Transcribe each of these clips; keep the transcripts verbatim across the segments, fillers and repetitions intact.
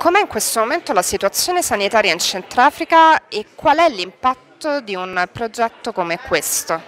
Com'è in questo momento la situazione sanitaria in Centrafrica e qual è l'impatto di un progetto come questo?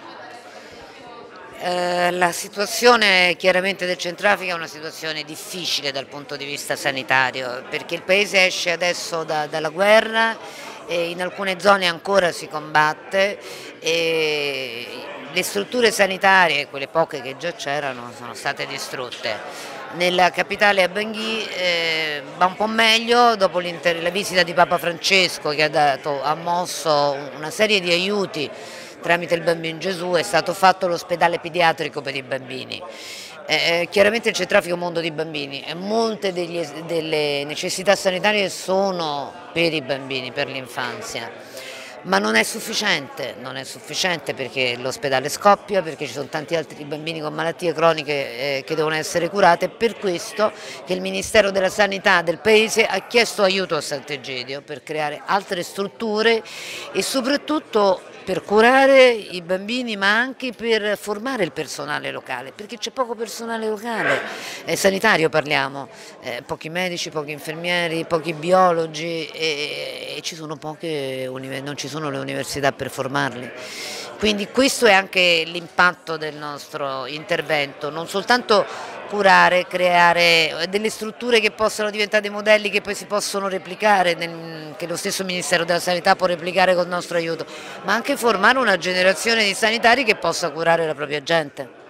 Eh, la situazione chiaramente del Centrafrica è una situazione difficile dal punto di vista sanitario, perché il paese esce adesso da- dalla guerra e in alcune zone ancora si combatte e le strutture sanitarie, quelle poche che già c'erano, sono state distrutte. Nella capitale a Bangui eh, va un po' meglio dopo la visita di Papa Francesco che ha, dato, ha mosso una serie di aiuti tramite il Bambino Gesù, è stato fatto l'ospedale pediatrico per i bambini. Eh, chiaramente il Centrafrica è un mondo di bambini e molte degli, delle necessità sanitarie sono per i bambini, per l'infanzia. Ma non è sufficiente, non è sufficiente perché l'ospedale scoppia, perché ci sono tanti altri bambini con malattie croniche eh, che devono essere curate, è per questo che il Ministero della Sanità del Paese ha chiesto aiuto a Sant'Egidio per creare altre strutture e soprattutto per curare i bambini ma anche per formare il personale locale, perché c'è poco personale locale, eh, sanitario parliamo, eh, pochi medici, pochi infermieri, pochi biologi e, e ci sono poche, non ci sono le università per formarli. Quindi questo è anche l'impatto del nostro intervento, non soltanto curare, creare delle strutture che possano diventare dei modelli che poi si possono replicare, nel, che lo stesso Ministero della Sanità può replicare con il nostro aiuto, ma anche formare una generazione di sanitari che possa curare la propria gente.